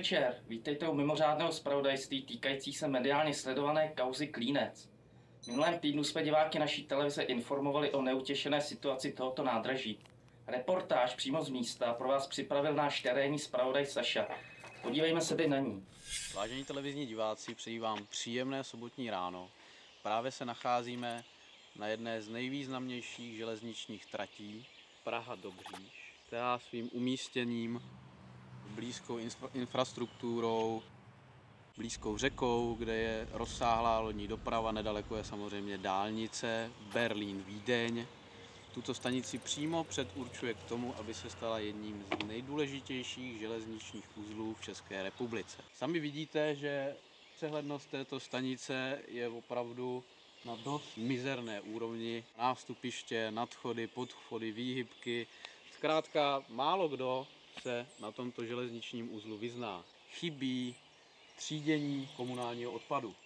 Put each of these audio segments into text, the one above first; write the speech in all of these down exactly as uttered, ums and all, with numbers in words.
večer, vítejte u mimořádného zpravodajství týkající se mediálně sledované kauzy Klínec. V minulém týdnu jsme diváky naší televize informovali o neutěšené situaci tohoto nádraží. Reportáž přímo z místa pro vás připravil náš terénní zpravodaj Saša. Podívejme se teď na ní. Vážení televizní diváci, přeji vám příjemné sobotní ráno. Právě se nacházíme na jedné z nejvýznamnějších železničních tratí Praha-Dobříš, která svým umístěním, blízkou infra- infrastrukturou, blízkou řekou, kde je rozsáhlá lodní doprava, nedaleko je samozřejmě dálnice Berlín-Vídeň. Tuto stanici přímo předurčuje k tomu, aby se stala jedním z nejdůležitějších železničních uzlů v České republice. Sami vidíte, že přehlednost této stanice je opravdu na dost mizerné úrovni. Nástupiště, nadchody, podchody, výhybky. Zkrátka málo kdo se na tomto železničním uzlu vyzná. Chybí třídění komunálního odpadu.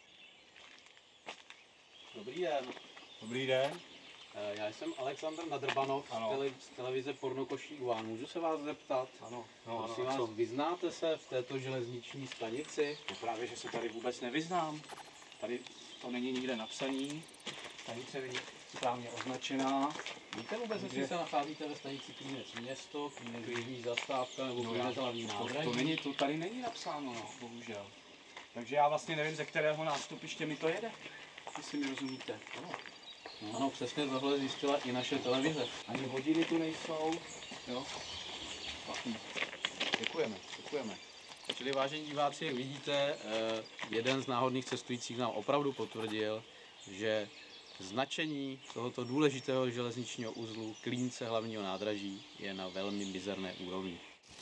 Dobrý den. Dobrý den. Já jsem Alexandr Nadrbanov z televize Pornokošík One. Můžu se vás zeptat? Ano. No, Prosím ano, vás, vyznáte se v této železniční stanici? No právě, že se tady vůbec nevyznám. Tady to není nikde napsaný. Stanice není správně označená. Víte vůbec, jestli se nacházíte ve stanici Klínec město, Klínec Jižní zastávka nebo No, Klínec hlavní to, nádraží? to, není, to tady není napsáno, no, bohužel. Takže já vlastně nevím, ze kterého nástupiště mi to jede. Jestli mi rozumíte. Ano. No, ano, přesně tohle zjistila i naše televize. Ani hodiny tu nejsou. Jo. Špatný. Děkujeme, děkujeme. Čili vážení diváci, jak vidíte, jeden z náhodných cestujících nám opravdu potvrdil, že značení tohoto důležitého železničního uzlu Klínce hlavního nádraží je na velmi mizerné úrovni.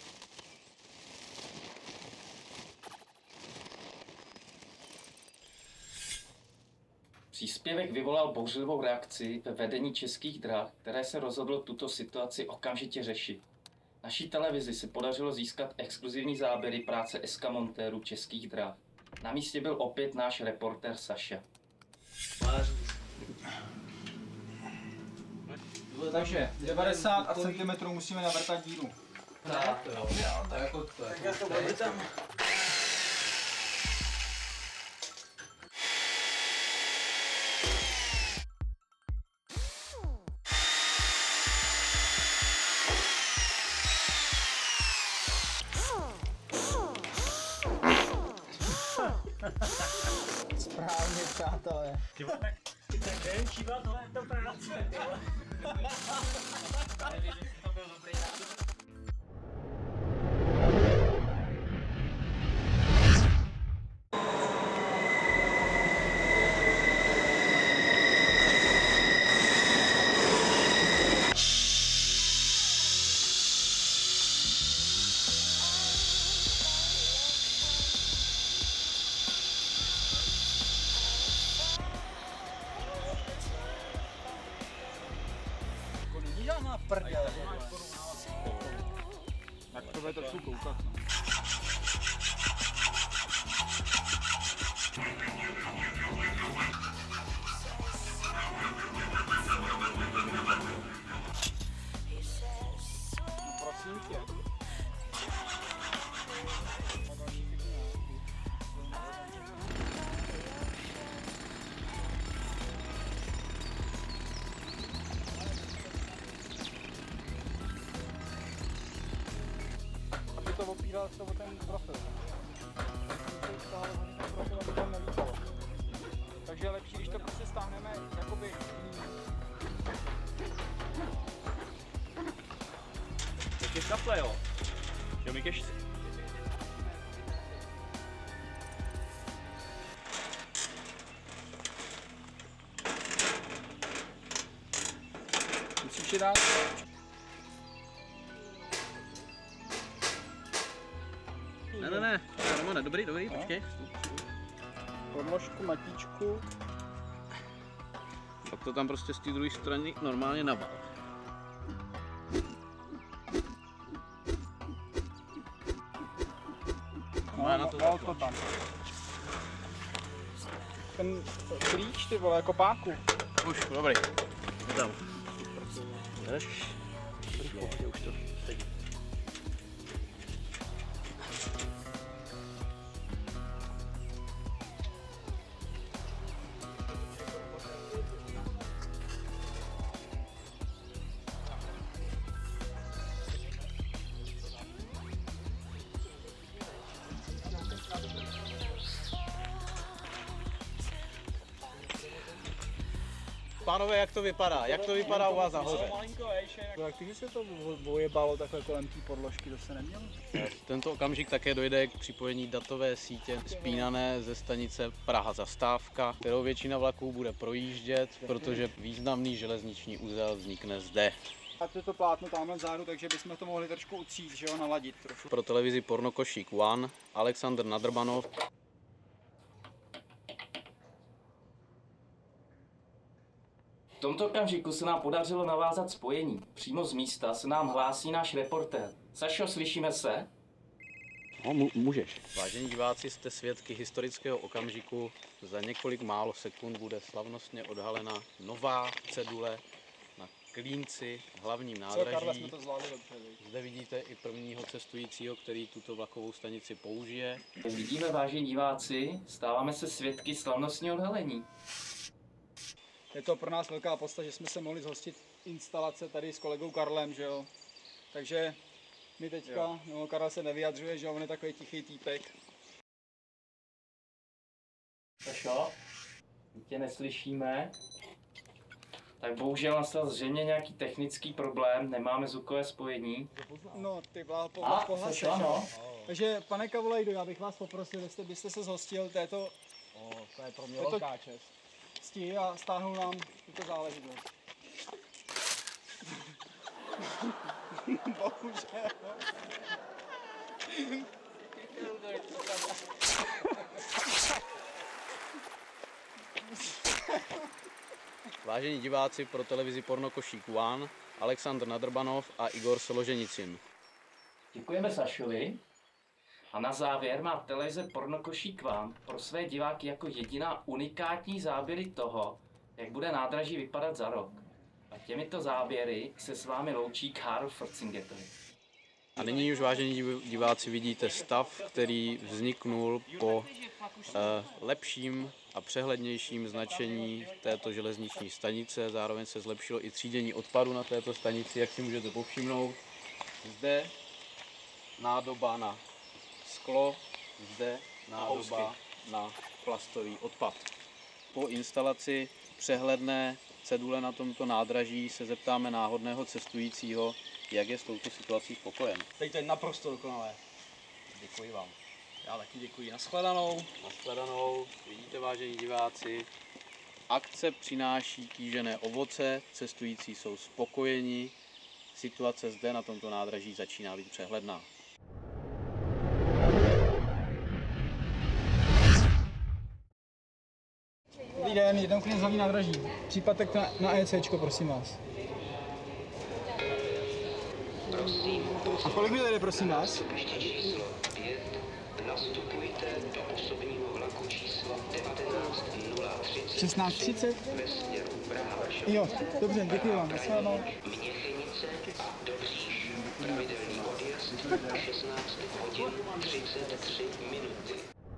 Příspěvek vyvolal bouřlivou reakci ve vedení Českých drah, které se rozhodlo tuto situaci okamžitě řešit. Naší televizi se podařilo získat exkluzivní záběry práce eskamontérů Českých drah. Na místě byl opět náš reportér Saša. Takže devadesát centimetrů musíme navrtat díru. Tak, jo, tak jako to je. Tak to bude tam. Správně, přátelé. Ten den číval tohle to práce. To byl dobrý nápad. Žádná prdele. Tak to bude trošku koukat. No. No prosím tě. To opíral se o ten profil. Profil, aby tam nelítalo. Takže je lepší, když to prostě stáhneme jakoby Ještě kaple, jo? Jo, mi kež... musíš je dát. Ne, ne, ne, ne, ne, dobrý, dobrý, počkej. Podložku, matičku. Pak to tam prostě z té druhé strany normálně nabal. No, no, na to, no, to tam. Ten klíč, ty vole, jako páku. Už, dobrý. Tam. Jdeš? Už to sedí. Pánové, jak to vypadá? Jak to vypadá u vás nahoře? Jak ty se to ojebalo takhle kolem té podložky, to se nemělo? V tento okamžik také dojde k připojení datové sítě spínané ze stanice Praha Zastávka, kterou většina vlaků bude projíždět, protože významný železniční uzel vznikne zde. A to je to plátno tamhle vzadu, takže bychom to mohli trošku utřít, že jo, naladit trošku. Pro televizi Pornokošík One Alexandr Nadrbanov. V tomto okamžiku se nám podařilo navázat spojení. Přímo z místa se nám hlásí náš reportér. Sašo, slyšíme se? No, můžeš. Vážení diváci, jste svědky historického okamžiku. Za několik málo sekund bude slavnostně odhalena nová cedule na Klínci, hlavním nádraží. jsme to zvládli dobře, viď? Zde vidíte i prvního cestujícího, který tuto vlakovou stanici použije. Vidíme, vážení diváci, stáváme se svědky slavnostního odhalení. Je to pro nás velká podsta, že jsme se mohli zhostit instalace tady s kolegou Karlem, že jo. Takže my teďka, no Karel se nevyjadřuje, že on je takový tichý týpek. Sašo, my tě neslyšíme. Tak bohužel nastal zřejmě nějaký technický problém, nemáme zvukové spojení. No ty vlá, po, A, pohlaseš, Sašo, ano. Takže pane Kavolejdo, já bych vás poprosil, jestli byste se zhostil této, O, to je pro mě To- velká čest. cti a stáhnul nám tuto záležitost. Bohužel. Vážení diváci, pro televizi Pornokošík One Alexandr Nadrbanov a Igor Soloženicin. Děkujeme Sašovi. A na závěr má televize Pornokošík One pro své diváky jako jediná unikátní záběry toho, jak bude nádraží vypadat za rok. A těmito záběry se s vámi loučí Karl Fortzingetovi. A nyní už, vážení div- diváci, vidíte stav, který vzniknul po eh, lepším a přehlednějším značení této železniční stanice. Zároveň se zlepšilo i třídění odpadu na této stanici, jak si můžete povšimnout. Zde nádoba na sklo, zde nádoba na plastový odpad. Po instalaci přehledné cedule na tomto nádraží se zeptáme náhodného cestujícího, jak je s touto situací spokojen. Teď to je naprosto dokonalé. Děkuji vám. Já taky děkuji. Naschledanou. Nashledanou, vidíte, vážení diváci, akce přináší kýžené ovoce, cestující jsou spokojeni, situace zde na tomto nádraží začíná být přehledná. Dobrý den, jednou klient hlavní nádraží. Případek na, na ECčko, prosím vás. A kolik mi jde, prosím vás? Nastupujte do osobního vlaku číslo devatenáct nula třicet šestnáct třicet? ve směru Praha Varšava. Jo, dobře, děkuji vám. Naschledanou. Měchenice a Dobříš. Pravidelný odjezd šestnáct hodin třicet tři minuty.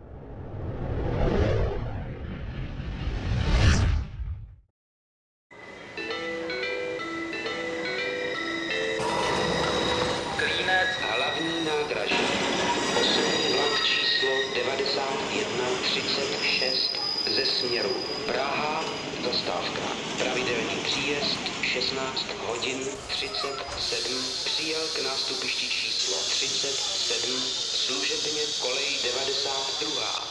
Klínec hlavní nádraží. Osobní vlak číslo devadesát jedna třicet šest ze směru Praha Zastávka. Pravidelný příjezd šestnáct hodin třicet sedm. Přijel k nástupišti číslo třicet sedm služebně kolej devadesát dva.